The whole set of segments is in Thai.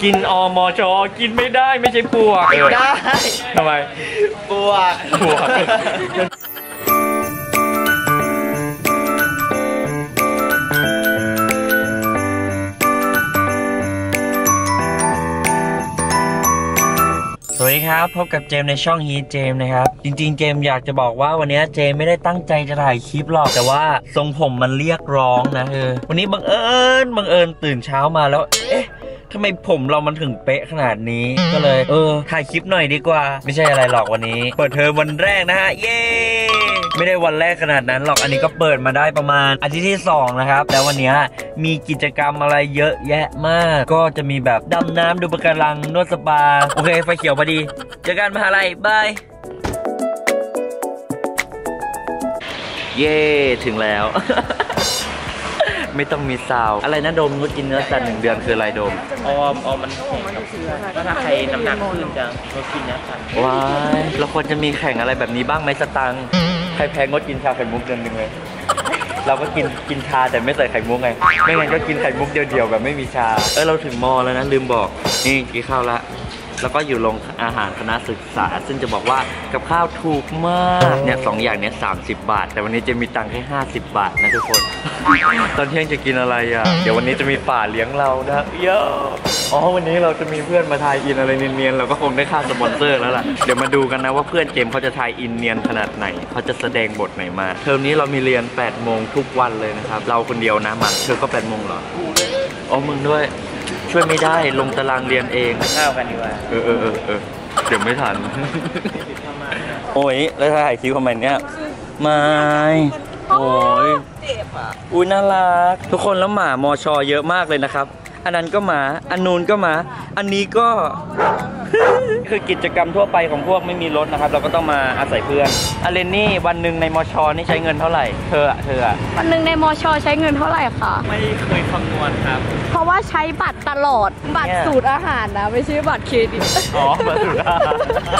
กินอมชกินไม่ได้ไม่ใช่ปวกได้ทำไมปวกสวัสดีครับพบกับเจมในช่องฮีเจมนะครับจริงๆเจมอยากจะบอกว่าวันนี้เจมไม่ได้ตั้งใจจะถ่ายคลิปหรอกแต่ว่าทรงผมมันเรียกร้องนะวันนี้บังเอิญตื่นเช้ามาแล้วเอ๊ะทำไมผมเรามันถึงเป๊ะขนาดนี้ก็เลยถ่ายคลิปหน่อยดีกว่าไม่ใช่อะไรหรอกวันนี้เปิดเทอมวันแรกนะฮะเย้ไม่ได้วันแรกขนาดนั้นหรอกอันนี้ก็เปิดมาได้ประมาณอาทิตย์ที่2นะครับแล้ววันนี้มีกิจกรรมอะไรเยอะแยะมากก็จะมีแบบดำน้ำดูปะการังนวดสปาโอเคไฟเขียวพอดีเจอกันมหาลัยบายเย่ถึงแล้ว ไม่ต้องมีซาวอะไรนะโดมงดกินเนื้อสัตว์1 เดือนคืออะไรโดมมันแข็งก็ถ้าใครน้ำหนักขึ้นจะงดกินเนื้อสัตว์ว้ายเราควรจะมีแข่งอะไรแบบนี้บ้างไหมสตังค์ใครแพ้งดกินชาไข่มุกเดือน 1เลยเราก็กินชาแต่ไม่ใส่ไข่มุกไงไม่งั้นก็กินไข่มุกเดียวๆแบบไม่มีชาเราถึงมอแล้วนะลืมบอกนี่กินข้าวละแล้วก็อยู่โรงอาหารคณะศึกษาซึ่งจะบอกว่ากับข้าวถูกมากเนี่ย2 อย่างเนี้ย30 บาทแต่วันนี้จะมีตังค์แค่50 บาทนะทุกคน ตอนเที่ยงจะกินอะไรอ่ะเดี๋ยววันนี้จะมีป่าเลี้ยงเรานะเยอะวันนี้เราจะมีเพื่อนมาทายอินอะไรเนียนๆเราก็คงได้ค่าสปอนเซอร์แล้วล่ะเดี๋ยวมาดูกันนะว่าเพื่อนเจมเขาจะทายอินเนียนขนาดไหนเขาจะแสดงบทไหนมาเทอมนี้เรามีเรียน8 โมงทุกวันเลยนะครับเราคนเดียวนะมันเธอก็8 โมงเหรอมึงด้วยช่วยไม่ได้ลงตารางเรียนเองข้าวกันดีกว่าเดี๋ยวไม่ทันโอ้ยแล้วถ่ายคลิปทำไมเนี่ยไม่โอ้ยอุ้ยน่ารักทุกคนแล้วหมามอชอเยอะมากเลยนะครับอันนั้นก็หมาอันนู้นก็หมาอันนี้ก็ คือกิจกรรมทั่วไปของพวกไม่มีรถนะครับเราก็ต้องมาอาศัยเพื่อนอเลนนี่วันหนึ่งในมอชอนี่ใช้เงินเท่าไหร่เธอวันหนึ่งในมอชอใช้เงินเท่าไหร่คะไม่เคยคำนวณครับเพราะว่าใช้บัตรตลอดบัตรสูตรอาหารนะไม่ใช่บัตรเครดิตบัตรสูตรอาหาร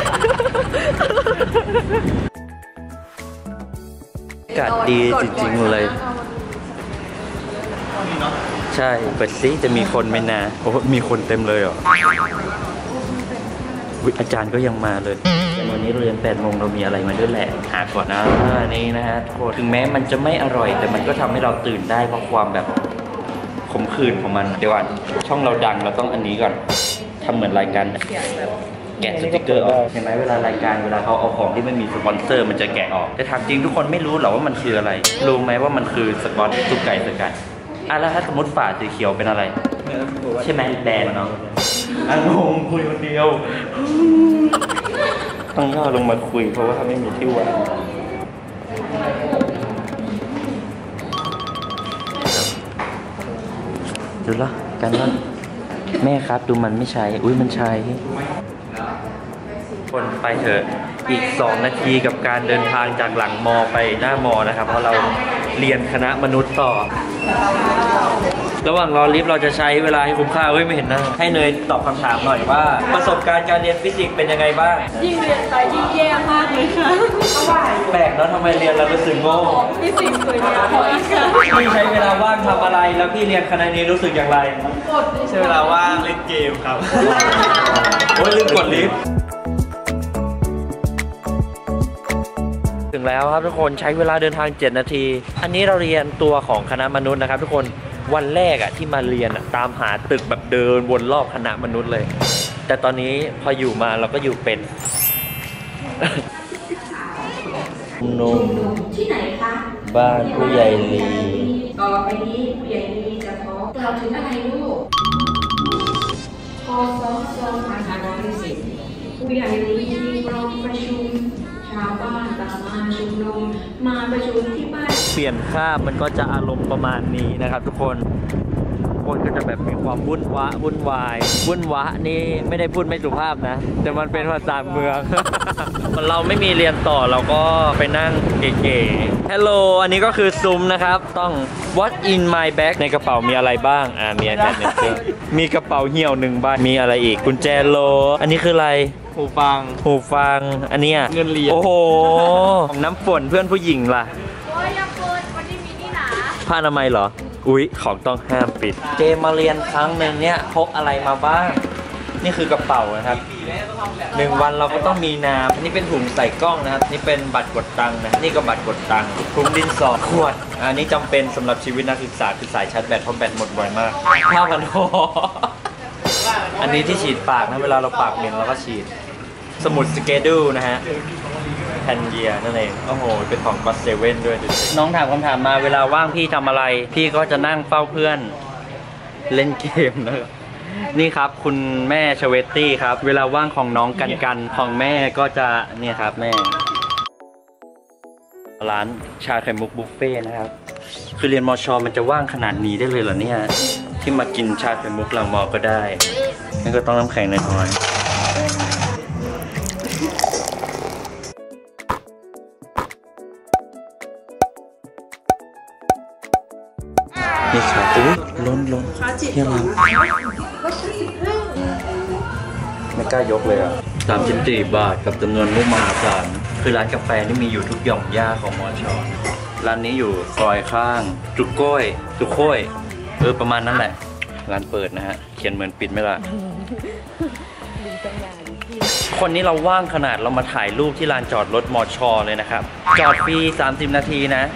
อากาศดีจริงๆเลยใช่เปิดซิจะมีคนไหมนะโอ้มีคนเต็มเลยเหรออาจารย์ก็ยังมาเลยแต่วันนี้เรียน8 โมงเรามีอะไรมาด้วยแหละหาก่อนนะนี่นะฮะทุกคนถึงแม้มันจะไม่อร่อยแต่มันก็ทำให้เราตื่นได้เพราะความแบบขมขื่นของมันเดี๋ยวก่อนช่องเราดังเราต้องอันนี้ก่อนทำเหมือนรายการแกะสติกเกอร์ออกเห็นไหมเวลารายการเวลาเขาเอาของที่ไม่มีสปอนเซอร์มันจะแกะออกแต่ถามจริงทุกคนไม่รู้หรอว่ามันคืออะไรรู้ไหมว่ามันคือสกอตตุ๊กไก่สกัดแล้วถ้าสมมติฝาสีเขียวเป็นอะไรใช่ไหมแดงเนาะงงคุยคนเดียวต้องย่อลงมาคุยเพราะว่าไม่มีที่วางดูละกันว่าแม่ครับดูมันไม่ใช่มันใช่คนไปเถอะอีก2 นาทีกับการเดินทางจากหลังมอไปหน้ามอนะครับเพราะเราเรียนคณะมนุษย์ต่อระหว่างรอลิฟต์เราจะใช้เวลาให้คุ้มค่าไม่เห็นนะให้เนยตอบคำถามหน่อยว่าประสบการณ์การเรียนฟิสิกส์เป็นยังไงบ้างยิ่งเรียนไปยิ่งแย่มากเลยค่ะแปลกเนาะทำไมเรียนเรารู้สึกโง่ฟิสิกส์สวยงามค่ะพี่ใช้เวลาว่างทำอะไรแล้วพี่เรียนคณะนี้รู้สึกอย่างไรใช้เวลาว่างเล่นเกมครับลืมกดลิฟต์ถึงแล้วครับทุกคนใช้เวลาเดินทาง7 นาทีอันนี้เราเรียนตัวของคณะมนุษย์นะครับทุกคนวันแรกที่มาเรียนตามหาตึกแบบเดินวนรอบคณะมนุษย์เลยแต่ตอนนี้พออยู่มาเราก็อยู่เป็นนมที่ไหนคะบ้านผู้ใหญ่ลีต่อไปนี้ผู้ใหญ่ลีจะขอกล่าวถึงอะไรลูกพอ2510ผู้ใหญ่ลีมีกองประชุมชาวบ้านต่างมาชุมนุมมาประชุมที่บ้านเปลี่ยนคาบมันก็จะอารมณ์ประมาณนี้นะครับทุกคนก็จะแบบมีความวุ่นวะนี่ไม่ได้พูดไม่สุภาพนะแต่มันเป็นภาษาเมือง เราไม่มีเรียนต่อเราก็ไปนั่งเก๋ๆ Hello อันนี้ก็คือซุ้มนะครับต้อง What in my bag ในกระเป๋ามีอะไรบ้างมีอะไรเนี่ยมีกระเป๋าเหี่ยว1 ใบมีอะไรอีกกุญแจโลอันนี้คืออะไรหูฟังอันนี้เงินเหรียญโอ้โหของน้ำฝนเพื่อนผู้หญิงล่ะโอ้ยอย่าเปิดวันนี้มีนี่นะผ้าอนามัยเหรออุ๊ยของต้องห้ามปิดเจมมาเรียนครั้งหนึ่งเนี่ยพกอะไรมาบ้างนี่คือกระเป๋านะครับ1 วันเราก็ต้องมีน้ำนี่เป็นถุงใส่กล้องนะครับนี่เป็นบัตรกดตังค์นะนี่ก็บัตรกดตังค์ถุงดินสอขวดอันนี้จำเป็นสำหรับชีวิตนักศึกษาคือสายชาร์จแบตเพราะแบตหมดบ่อยมากผ้ากันคออันนี้ที่ฉีดปากนะเวลาเราปากเหม็นเราก็ฉีดสมุดสเกดูนะฮะแทนเยียนั่นเองโอ้โหเป็นของก็อตเซเว่นด้วยน้องถามคำถามมาเวลาว่างพี่ทำอะไรพี่ก็จะนั่งเฝ้าเพื่อนเล่นเกมนะครับนี่ครับคุณแม่ชเวตตี้ครับเวลาว่างของน้องกันของแม่ก็จะเนี่ยครับแม่ร้านชาไข่มุกบุฟเฟ่นะครับคือเรียนมช.มันจะว่างขนาดนี้ได้เลยเหรอเนี่ยที่มากินชาไข่มุกหลังมอก็ได้นั่นก็ต้องน้ำแข็งน้อยนี่ครับอุ้ยล้นเที่ยงแล้วไม่กล้ายกเลยอ่ะ34 บาทกับจำนวนมุกมหาศาลคือร้านกาแฟนี่มีอยู่ทุกหย่อมย่าของมอชอร้านนี้อยู่ซอยข้างจุกโก้ยประมาณนั้นแหละร้านเปิดนะฮะเขียนเหมือนปิดไม่ละคนนี้เราว่างขนาดเรามาถ่ายรูปที่ลานจอดรถมอชอเลยนะครับจอดฟรี30 นาทีนะ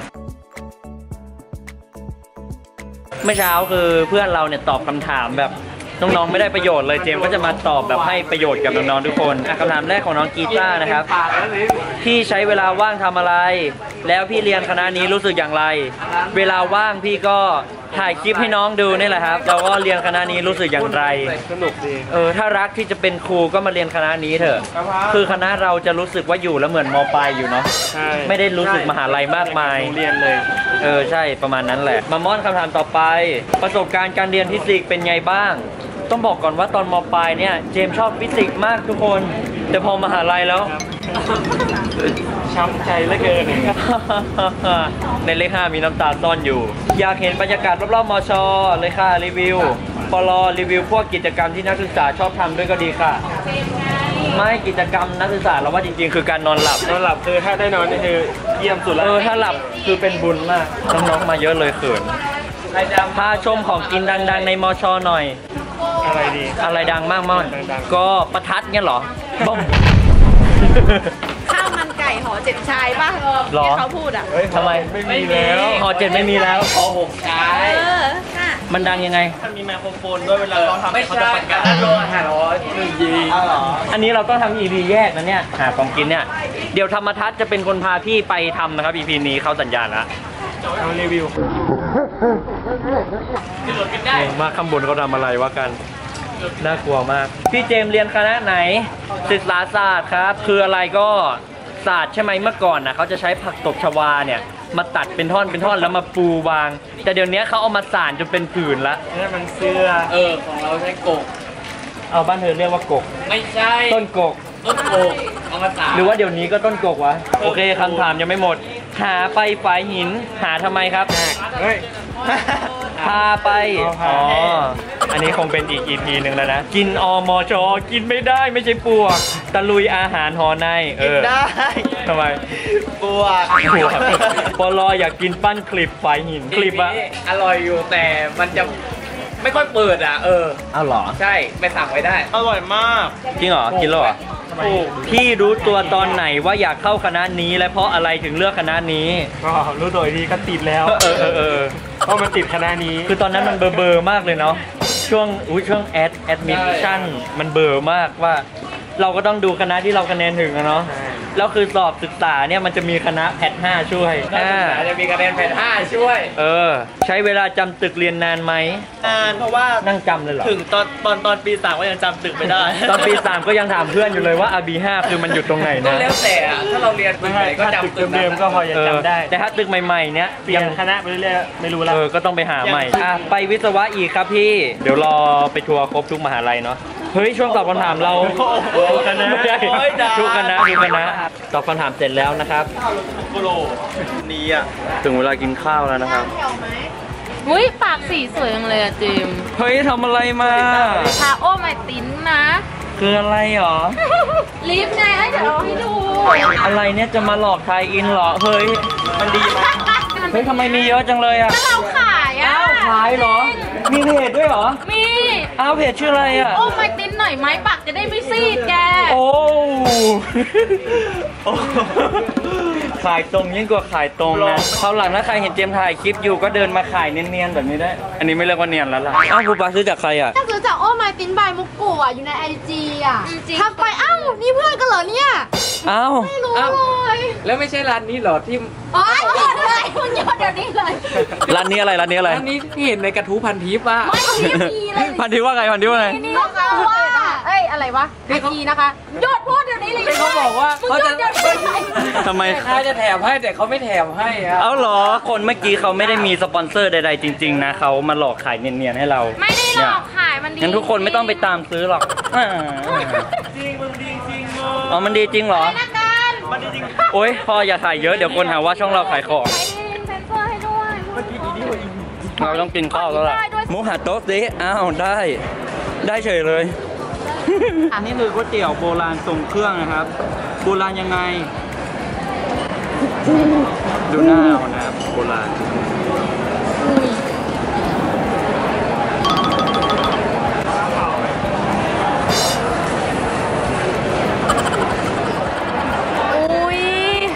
เมื่อเช้าคือเพื่อนเราเนี่ยตอบคำถามแบบน้องๆไม่ได้ประโยชน์เลยเจมส์ก็จะมาตอบแบบให้ประโยชน์กับน้องๆทุกคนคำถามแรกของน้องกีต้านะครับพี่ใช้เวลาว่างทำอะไรแล้วพี่เรียนคณะนี้รู้สึกอย่างไรเวลาว่างพี่ก็ถ่ายคลิปให้น้องดูนี่แหละครับแล้วก็เรียนคณะนี้รู้สึกอย่างไรสนุกดีถ้ารักที่จะเป็นครูก็มาเรียนคณะนี้เถอะคือคณะเราจะรู้สึกว่าอยู่แล้วเหมือนม.ปลายอยู่เนาะไม่ได้รู้สึกมหาลัยมากมายเรียนเลยใช่ประมาณนั้นแหละมาม่อนคำถามต่อไปประสบการณ์การเรียนฟิสิกส์เป็นไงบ้างต้องบอกก่อนว่าตอนม.ปลายเนี่ยเจมชอบฟิสิกส์มากทุกคนแต่พอมหาลัยแล้วช้ำใจเหลือเกินในเลข 5มีน้ำตาซ่อนอยู่อยากเห็นบรรยากาศรอบๆมช.เลยค่ะรีวิวปลรีวิวพวกกิจกรรมที่นักศึกษาชอบทำด้วยก็ดีค่ะไม่กิจกรรมนักศึกษาเราว่าจริงๆคือการนอนหลับคือถ้าได้นอนนี่คือเยี่ยมสุดแล้วถ้าหลับคือเป็นบุญมากน้องๆมาเยอะเลยเขินพาชมของกินดังๆในมช.หน่อยอะไรดีอะไรดังมากมั่นก็ประทัดเงี้ยเหรอบ้องข้าวมันไก่ห่อ7 ชายป่ะที่เขาพูดอ่ะทำไมไม่มีแล้วห่อ7ไม่มีแล้วห่อ6 ชายมันดังยังไงถ้ามีไมโครโฟนด้วยเวลาเราทำเขาจะประกาศโดนอันนี้เราต้องทำ EP แยกนะเนี่ยหาของกินเนี่ยเดี๋ยวธรรมทัศน์จะเป็นคนพาพี่ไปทำนะครับ EP นี้เขาสัญญาณแล้วเอารีวิวมาข้างบนเขาทำอะไรวะกันน่ากลัวมากพี่เจมเรียนคณะไหนศึกษาศาสตร์ครับคืออะไรก็ศาสตร์ใช่ไหมเมื่อก่อนนะเขาจะใช้ผักตบชวาเนี่ยมาตัดเป็นท่อนแล้วมาปูวางแต่เดี๋ยวนี้เขาเอามาสานจนเป็นผืนละนี่มันเสื้อของเราใช้กกเอาบ้านเธอเรียกว่ากกไม่ใช่ต้นกกเอามาสานหรือว่าเดี๋ยวนี้ก็ต้นกกวะโอเคคำถามยังไม่หมดหาไปฝายหินหาทำไมครับพาไปอันนี้คงเป็นอีก EP หนึ่งแล้วนะกินอมช.กินไม่ได้ไม่ใช่ปวกตะลุยอาหารหอในได้ทำไมปวกปลออยากกินปั้นคลิปฝายหินคลิปอะอร่อยอยู่แต่มันจะไม่ค่อยเปิดอะอ้าวเหรอใช่ไปสั่งไว้ได้อร่อยมากจริงเหรอกินแล้วเหรอพี่รู้ตัวตอนไหนว่าอยากเข้าคณะนี้และเพราะอะไรถึงเลือกคณะนี้ก็รู้ตัวทีก็ติดแล้วเพราะมันติดคณะนี้คือตอนนั้นมันเบอร์มากเลยเนาะช่วงแอดมิชชั่นมันเบอร์มากว่าเราก็ต้องดูคณะที่เราคะแนนถึงนะเนาะแล้วคือสอบศึกษาเนี่ยมันจะมีคณะแพท5ช่วยจะมีคะแนนแพท5ช่วยใช้เวลาจำตึกเรียนนานไหมนานเพราะว่านั่งจำเลยเหรอถึงตอนปี 3ก็ยังจำตึกไม่ได้ตอนปี 3ก็ยังถามเพื่อนอยู่เลยว่า RB5 คือมันอยู่ตรงไหนนะแล้วแต่ถ้าเราเรียนตึกไหนก็จำตึกเดิมก็พอจะจำได้แต่ถ้าตึกใหม่ๆเนี้ยเปลี่ยนคณะไปเรื่อยๆไม่รู้แล้วก็ต้องไปหาใหม่ไปวิศวะอีกครับพี่เดี๋ยวรอไปทัวร์ครบทุกมหาลัยเนาะเฮ้ยช่วงตอบคำถามเราคณะทุกคณะตอบคำถามเสร็จแล้วนะครับนี่อ่ะถึงเวลากินข้าวแล้วนะครับอุ้ยปากสีสวยจังเลยอะจิมเฮ้ยทำอะไรมาทาโอ้ไมตินนะคืออะไรหรอลิปไงเดี๋ยวเราให้ดูอะไรเนี่ยจะมาหลอกไทยอินหรอเฮ้ยมันดีมากเฮ้ยทำไมมีเยอะจังเลยอะก็เราขายอะขายเหรอ มีเพจด้วยเหรอมีอ้าวเพจชื่ออะไรอ่ะโอ้ไม่ติ้นหน่อยไหมปากจะได้ไม่ซีดแกโอ้ ขายตรงยิ่งกว่าขายตรงนะคราวหลังถ้าใครเห็นเจมส์ถ่ายคลิปอยู่ก็เดินมาขายเนียนๆแบบนี้ได้ อันนี้ไม่เรียกว่าเนียนแล้วล่ะ อ้าวครูปาซื้อจากใครอ่ะถ้าซื้อจากโอ้ไม่ติ้นบายมุกกุอ่ะอยู่ใน IG อ่ะทักไปอ้าวนี่เพื่อนกันเหรอเนี่ยอ้าวไม่รู้เลยแล้วไม่ใช่ร้านนี้เหรอที่อ๋อหยุดเลยคุณหยุดเดี๋ยวนี้เลยร้านนี้อะไร ร้านนี้อะไรร้านนี้ที่เห็นในกระทู้พันทิปอ่ะไม่มีเลยพันทิปว่าไง พันทิปว่าไงนี่นะคะว่าเอ้ยอะไรวะIGนะคะหยุดพูดเดี๋ยวนี้เลยที่เขาบอกว่าเขาจะหยุดเดี๋ยวนี้เลยทำไมใครจะแถมให้แต่เขาไม่แถมให้อะเอาเหรอ คนเมื่อกี้เขาไม่ได้มีสปอนเซอร์ใดๆจริง ๆ นะเขามาหลอกขายเนียนๆให้เราไม่ได้หลอกขายมันดีงั้นทุกคนไม่ต้องไปตามซื้อหรอกจริงมันดีจริงอ๋อมันดีจริงเหรอไปนะกันมันดีจริงโอ๊ยพ่ออย่าถ่ายเยอะเดี๋ยวคนหาว่าช่องเราขายของไปเซ็นเซอร์ให้ด้วยเราต้องกินข้าวแล้วล่ะหมูหัดโต๊ะสิอ้าวได้เฉยเลย อันนี้คือก๋วยเตี๋ยวโบราณทรงเครื่องนะครับโบราณยังไง ดูหน้าเอานะครับโบราณอุ้ย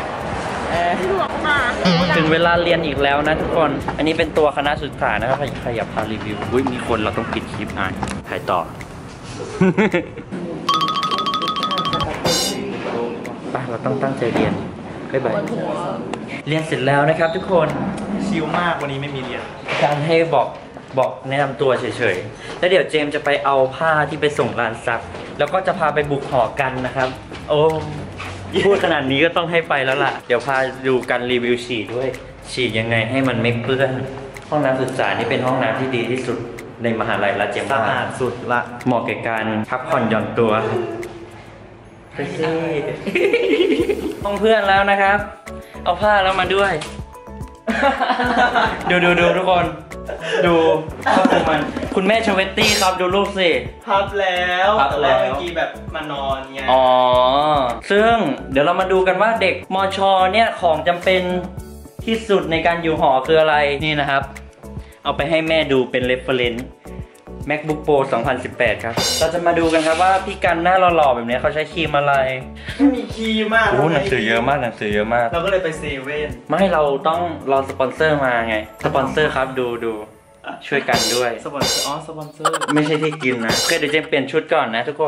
ถึงเวลาเรียนอีกแล้วนะทุกคน อันนี้เป็นตัวคณะศึกษานะครับใครอยากพารีวิวอุ้ยมีคนเราต้องปิดคลิปอ่านถ่ายต่อ ไปเราต้องตั้งใจเรียนบ๊ายบายเรียนเสร็จแล้วนะครับทุกคนชิลมากวันนี้ไม่มีเรียนการให้บอกแนะนำตัวเฉยๆแล้วเดี๋ยวเจมส์จะไปเอาผ้าที่ไปส่งร้านซักแล้วก็จะพาไปบุกหอกันนะครับ โอ้พูดขนาดนี้ก็ต้องให้ไปแล้วล่ะเดี๋ยวพาดูกันรีวิวฉี่ด้วยฉี่ยังไงให้มันไม่เปื้อนห้องน้ำศึกษานี่เป็นห้องน้ำที่ดีที่สุดในมหาลัยละเจมส์สะอาดสุดละเหมาะแก่การพักผ่อนหย่อนตัวห้องเพื่อนแล้วนะครับ เอาผ้าแล้วมาด้วย ดูทุกคน ดูข้อมูลมันคุณแม่ชเวตตี้ครับดูรูปสิพับแล้วพับแล้วต่าเมื่อกี้แบบมานอนไงอ๋อ ซึ่งเดี๋ยวเรามาดูกันว่าเด็กมชเนี่ยของจำเป็นที่สุดในการอยู่หอคืออะไรนี่นะครับ เอาไปให้แม่ดูเป็น reference MacBook Pro 2018 ครับ เราจะมาดูกันครับว่าพี่กันหน้าหล่อๆแบบนี้เขาใช้ครีมอะไรไม่มีคีย์มากโอ้หนังสือเยอะมากหนังสือเยอะมากเราก็เลยไปเซเว่นไม่เราต้องรอสปอนเซอร์มาไง สปอนเซอร์ครับดูช่วยกันด้วยสปอนเซอร์สปอนเซอร์ไม่ใช่ที่กินนะโอเคเดี๋ยวเจมเปลี่ยนชุดก่อนนะทุกคน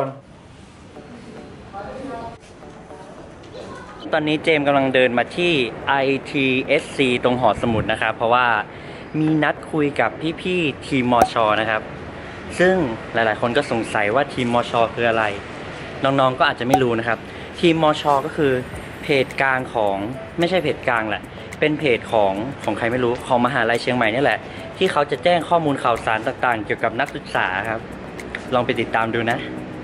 ตอนนี้เจมกำลังเดินมาที่ ITSC ตรงหอสมุดนะครับเพราะว่ามีนัดคุยกับพี่ๆทีมมชนะครับซึ่งหลายๆคนก็สงสัยว่าทีมมชคืออะไรน้องๆก็อาจจะไม่รู้นะครับทีมมชก็คือเพจกลางของไม่ใช่เพจกลางแหละเป็นเพจของใครไม่รู้ของมหาลัยเชียงใหม่นี่แหละที่เขาจะแจ้งข้อมูลข่าวสารต่างๆเกี่ยวกับนักศึกษาครับลองไปติดตามดูนะ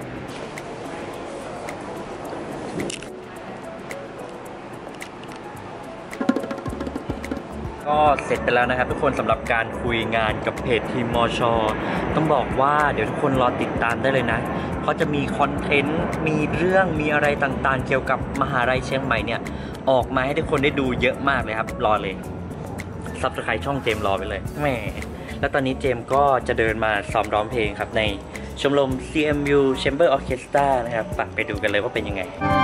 ก็เสร็จไปแล้วนะครับทุกคนสำหรับการคุยงานกับเพจทีมมชต้องบอกว่าเดี๋ยวทุกคนรอติดตามได้เลยนะเพราะจะมีคอนเทนต์มีเรื่องมีอะไรต่างๆเกี่ยวกับมหาลัยเชียงใหม่เนี่ยออกมาให้ทุกคนได้ดูเยอะมากเลยครับรอเลยSubscribe ช่องเจมรอไปเลยแหมแล้วตอนนี้เจมก็จะเดินมาซ้อมร้องเพลงครับในชมรม CMU Chamber Orchestra นะครับไปดูกันเลยว่าเป็นยังไง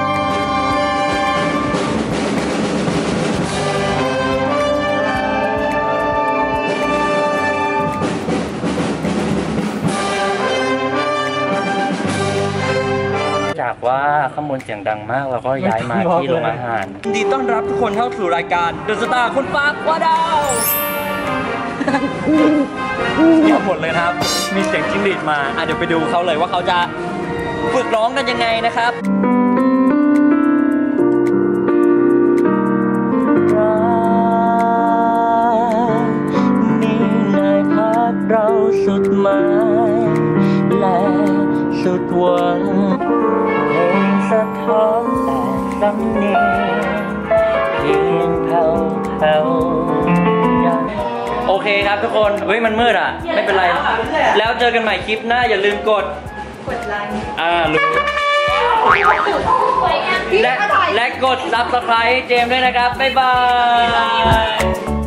จากว่าข้างบนเสียงดังมากเราก็ย้ายมาที่โรงอาหารยินดีต้อนรับทุกคนเข้าสู่รายการ The Star คนฟ้าคว้าดาวเงียบหมดเลยครับ มีเสียงจิ้งหรีดมาเดี๋ยวไปดูเขาเลยว่าเขาจะฝึกร้องกันยังไงนะครับนี่นายพักเราสุดหมายและสุดหวังเพลงสะท้อนแต่สำเนียงเพียงแผ่วๆโอเคครับทุกคนเฮ้ยมันมืดอ่ะไม่เป็นไรแล้วเจอกันใหม่คลิปหน้าอย่าลืมกดไลค์ลืมและกด Subscribe เจมส์ด้วยนะครับบ๊ายบาย